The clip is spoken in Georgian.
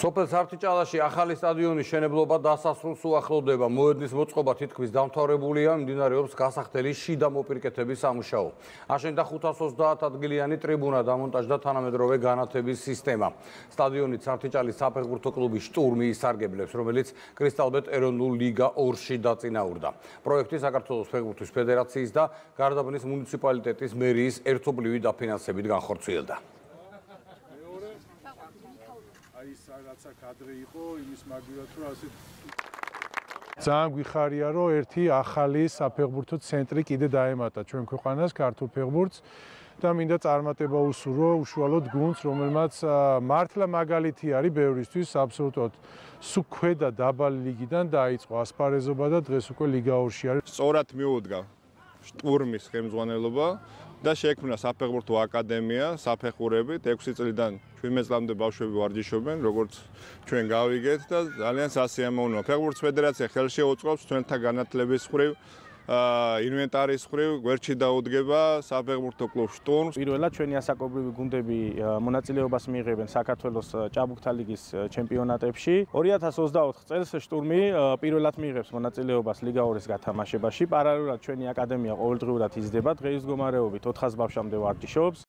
სოფელ სართიჭალაში ახალი სტადიონის შენებლობა დასასრულს უახლოვდება. მოედნის მოწყობა თითქმის დამთავრებულია, მიმდინარეობს გასახდელი შიდა მოპირკეთების სამუშაო. აშენდა 530 ადგილიანი ტრიბუნა, დამონტაჟდა თანამედროვე განათების სისტემა. სტადიონით სართიჭალის საფეხბურთო კლუბი შტურმი ისარგებლებს, რომელიც კრისტალბეტ ეროვნულ ლიგა 2-ში დაწინაურდა. პროექტი საქართველოს ფეხბურთის ფედერაციის და გარდაბნის მუნიციპალიტეტის მერიის ერთობლივი დაფინანსებით განხორციელდა. ძალიან გვიხარია, რომ ერთი ახალი საფეხბურთო ცენტრი კიდე დაემატა ჩვენ ქვეყანას ქართულ ფეხბურთს და მინდა წარმატება უსურვო უშუალოდ გუნდს, რომელმაც მართლა მაგალითი არის ბევრისთვის, აბსოლუტურად სულ ქვედა დაბალი ლიგიდან დაიწყო ასპარეზობა და დღეს უკვე ლიგა 2-ში არის. სწორად მიუდგა შტურმის ხელმძღვანელობა და შექმნა საფეხბურთო აკადემია საფეხურებით 6 წლიდან 17 წლამდე ბავშვები ვარჯიშობენ, როგორც ჩვენ გავიგეთ და ძალიან სასიამოვნოა. ფეხბურთის ფედერაცია ხელში უწყობს ჩვენთა განათლების მხრივ, ინვენტარის მხრივ, გვერდში დაუდგება საფეხბურთო კლუბ შტურმს. პირველად ჩვენი ასაკობრივი გუნდები მონაწილეობას მიიღებენ საქართველოს ჭაბუკთა ლიგის ჩემპიონატებში. 2024 წელს შტურმი პირველად მიიღებს მონაწილეობას ლიგა 2-ის გათამაშებაში. პარალელურად ჩვენი აკადემია ყოველდღიურად იზრდება, დღეის მდგომარეობით 400 ბავშვამდე ვარჯიშობს.